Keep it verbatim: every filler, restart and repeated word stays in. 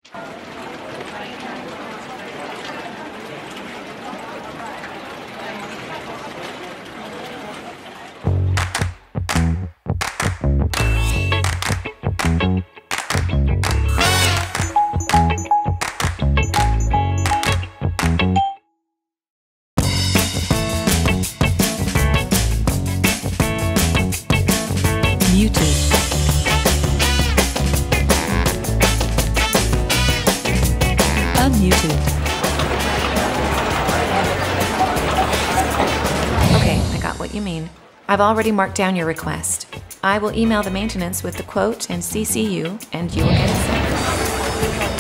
Muted. Unmuted. Okay, I got what you mean. I've already marked down your request. I will email the maintenance with the quote and C C you, and you will get it sent.